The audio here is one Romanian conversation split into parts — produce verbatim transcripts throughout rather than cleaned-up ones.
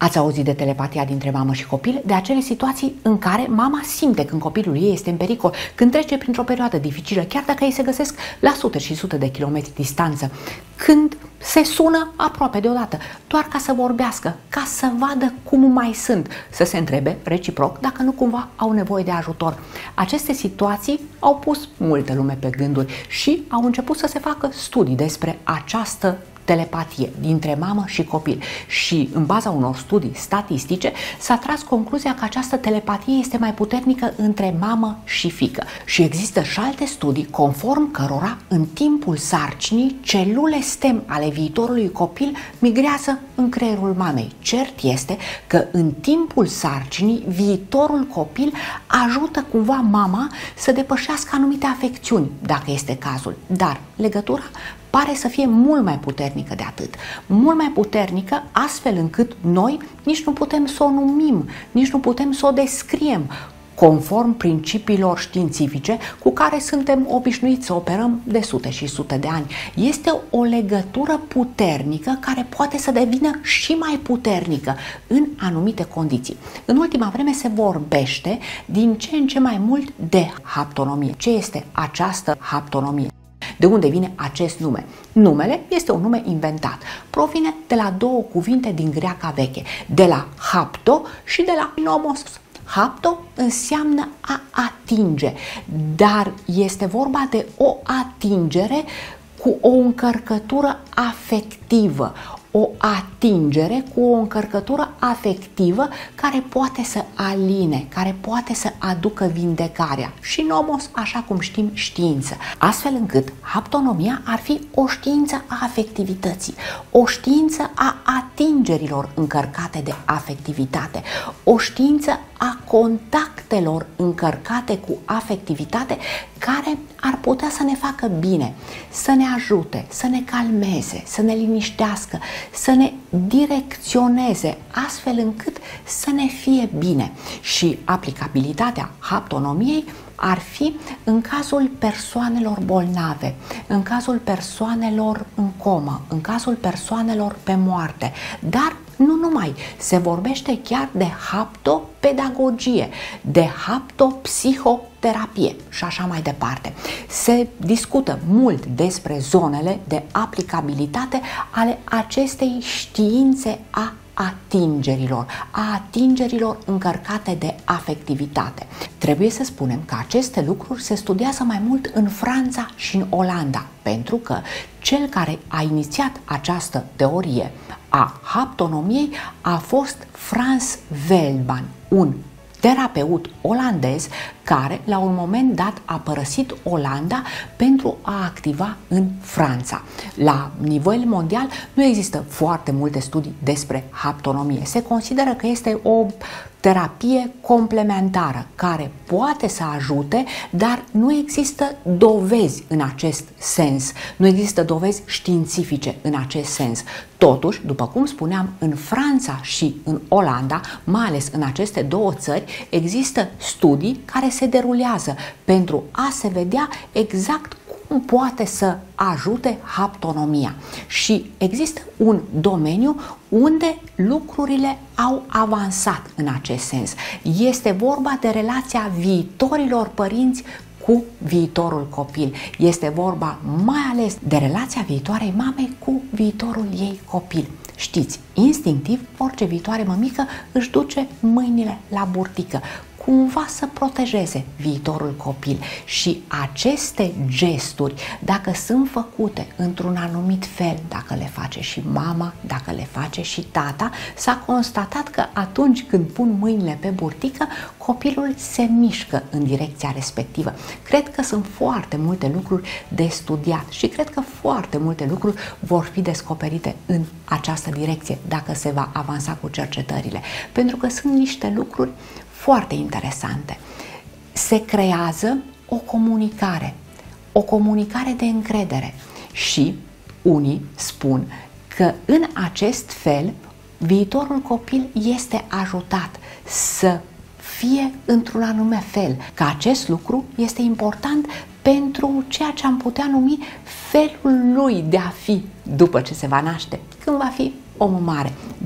Ați auzit de telepatia dintre mamă și copil, de acele situații în care mama simte când copilul ei este în pericol, când trece printr-o perioadă dificilă, chiar dacă ei se găsesc la sute și sute de kilometri distanță, când se sună aproape deodată, doar ca să vorbească, ca să vadă cum mai sunt, să se întrebe reciproc dacă nu cumva au nevoie de ajutor. Aceste situații au pus multă lume pe gânduri și au început să se facă studii despre această telepatie dintre mamă și copil și în baza unor studii statistice s-a tras concluzia că această telepatie este mai puternică între mamă și fiică și există și alte studii conform cărora în timpul sarcinii celule stem ale viitorului copil migrează în creierul mamei. Cert este că în timpul sarcinii viitorul copil ajută cumva mama să depășească anumite afecțiuni, dacă este cazul, dar legătura pare să fie mult mai puternică de atât, mult mai puternică astfel încât noi nici nu putem să o numim, nici nu putem să o descriem conform principiilor științifice cu care suntem obișnuiți să operăm de sute și sute de ani. Este o legătură puternică care poate să devină și mai puternică în anumite condiții. În ultima vreme se vorbește din ce în ce mai mult de haptonomie. Ce este această haptonomie? De unde vine acest nume? Numele este un nume inventat. Provine de la două cuvinte din greaca veche, de la hapto și de la nomos. Hapto înseamnă a atinge, dar este vorba de o atingere cu o încărcătură afectivă, o atingere cu o încărcătură afectivă care poate să aline, care poate să aducă vindecarea și nomos, așa cum știm, știință. Astfel încât haptonomia ar fi o știință a afectivității, o știință a atingerilor încărcate de afectivitate, o știință a contactelor încărcate cu afectivitate care ar putea să ne facă bine, să ne ajute, să ne calmeze, să ne liniștească, să ne direcționeze astfel încât să ne fie bine. Și aplicabilitatea haptonomiei ar fi în cazul persoanelor bolnave, în cazul persoanelor în comă, în cazul persoanelor pe moarte, dar nu numai, se vorbește chiar de haptopedagogie, de haptopsihoterapie și așa mai departe. Se discută mult despre zonele de aplicabilitate ale acestei științe a atingerilor, a atingerilor încărcate de afectivitate. Trebuie să spunem că aceste lucruri se studiază mai mult în Franța și în Olanda, pentru că cel care a inițiat această teorie a haptonomiei a fost Frans Velman, un terapeut olandez care la un moment dat a părăsit Olanda pentru a activa în Franța. La nivel mondial nu există foarte multe studii despre haptonomie. Se consideră că este o terapie complementară care poate să ajute, dar nu există dovezi în acest sens. Nu există dovezi științifice în acest sens. Totuși, după cum spuneam, în Franța și în Olanda, mai ales în aceste două țări, există studii care se derulează pentru a se vedea exact cum poate să ajute haptonomia. Și există un domeniu unde lucrurile au avansat în acest sens. Este vorba de relația viitorilor părinți cu viitorul copil. Este vorba mai ales de relația viitoarei mame cu viitorul ei copil. Știți, instinctiv, orice viitoare mămică își duce mâinile la burtică, cumva să protejeze viitorul copil și aceste gesturi, dacă sunt făcute într-un anumit fel, dacă le face și mama, dacă le face și tata, s-a constatat că atunci când pun mâinile pe burtică, copilul se mișcă în direcția respectivă. Cred că sunt foarte multe lucruri de studiat și cred că foarte multe lucruri vor fi descoperite în această direcție dacă se va avansa cu cercetările, pentru că sunt niște lucruri foarte interesante. Se creează o comunicare, o comunicare de încredere și unii spun că în acest fel viitorul copil este ajutat să fie într-un anume fel, că acest lucru este important pentru ceea ce am putea numi felul lui de a fi după ce se va naște, când va fi om mare. Dar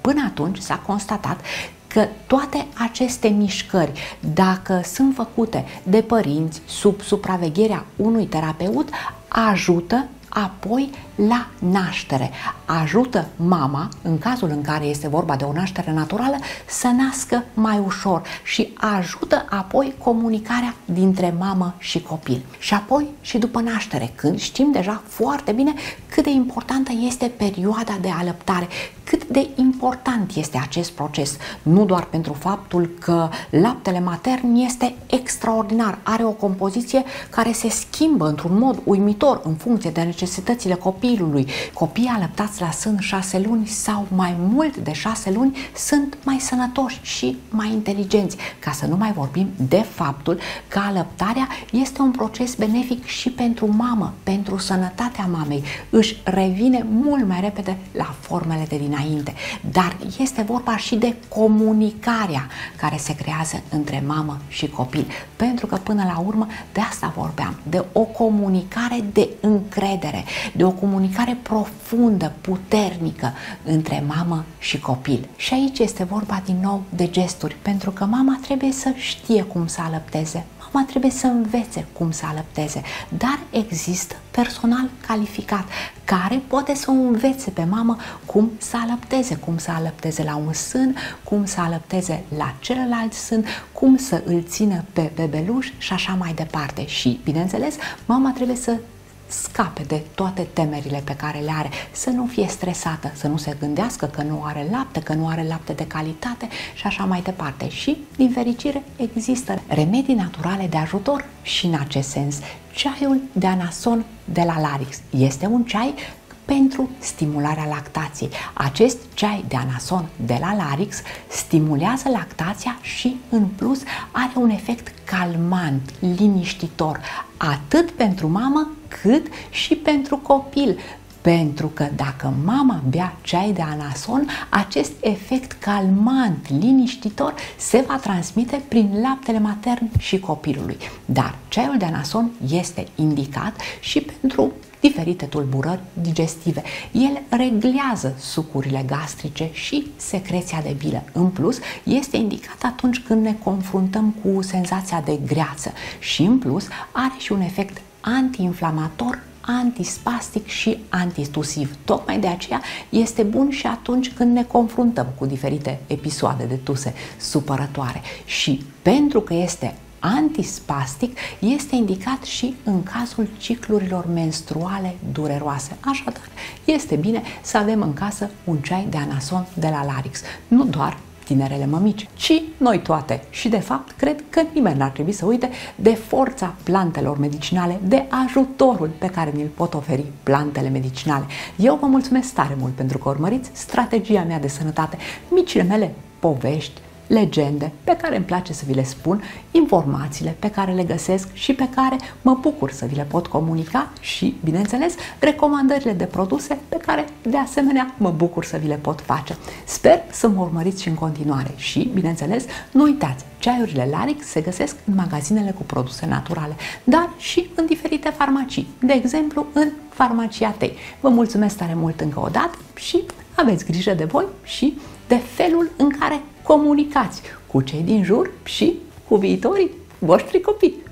Până atunci s-a constatat că toate aceste mișcări, dacă sunt făcute de părinți sub supravegherea unui terapeut, ajută apoi la naștere. Ajută mama, în cazul în care este vorba de o naștere naturală, să nască mai ușor și ajută apoi comunicarea dintre mamă și copil. Și apoi și după naștere, când știm deja foarte bine cât de importantă este perioada de alăptare, cât de important este acest proces, nu doar pentru faptul că laptele matern este extraordinar, are o compoziție care se schimbă într-un mod uimitor în funcție de necesitățile copilului. Copiii alăptați la sân șase luni sau mai mult de șase luni sunt mai sănătoși și mai inteligenți, ca să nu mai vorbim de faptul că alăptarea este un proces benefic și pentru mamă, pentru sănătatea mamei. Își revine mult mai repede la formele de dinainte, dar este vorba și de comunicarea care se creează între mamă și copil, pentru că până la urmă de asta vorbeam, de o comunicare de încredere, de o comunicare profundă, puternică între mamă și copil. Și aici este vorba din nou de gesturi, pentru că mama trebuie să știe cum să alăpteze, mama trebuie să învețe cum să alăpteze, dar există personal calificat care poate să o învețe pe mamă cum să alăpteze, cum să alăpteze la un sân, cum să alăpteze la celălalt sân, cum să îl țină pe bebeluș și așa mai departe. Și, bineînțeles, mama trebuie să scape de toate temerile pe care le are, să nu fie stresată, să nu se gândească că nu are lapte, că nu are lapte de calitate și așa mai departe. Și, din fericire, există remedii naturale de ajutor și în acest sens. Ceaiul de anason de la Larix este un ceai pentru stimularea lactației. Acest ceai de anason de la Larix stimulează lactația și, în plus, are un efect calmant, liniștitor, atât pentru mamă cât și pentru copil. Pentru că dacă mama bea ceai de anason, acest efect calmant, liniștitor se va transmite prin laptele matern și copilului. Dar ceaiul de anason este indicat și pentru diferite tulburări digestive. El reglează sucurile gastrice și secreția de bilă. În plus, este indicat atunci când ne confruntăm cu senzația de greață și, în plus, are și un efect antiinflamator, antispastic și antitusiv. Tocmai de aceea este bun și atunci când ne confruntăm cu diferite episoade de tuse supărătoare. Și pentru că este antispastic, este indicat și în cazul ciclurilor menstruale dureroase. Așadar, este bine să avem în casă un ceai de anason de la Larix. Nu doar tinerele mămici, ci noi toate. Și de fapt, cred că nimeni n-ar trebui să uite de forța plantelor medicinale, de ajutorul pe care ni-l pot oferi plantele medicinale. Eu vă mulțumesc tare mult pentru că urmăriți strategia mea de sănătate, micile mele povești, legende pe care îmi place să vi le spun, informațiile pe care le găsesc și pe care mă bucur să vi le pot comunica și, bineînțeles, recomandările de produse pe care, de asemenea, mă bucur să vi le pot face. Sper să mă urmăriți și în continuare și, bineînțeles, nu uitați, ceaiurile Larix se găsesc în magazinele cu produse naturale, dar și în diferite farmacii, de exemplu, în farmacia Tei. Vă mulțumesc tare mult încă o dată și aveți grijă de voi și de felul în care comunicați cu cei din jur și cu viitorii voștri copii.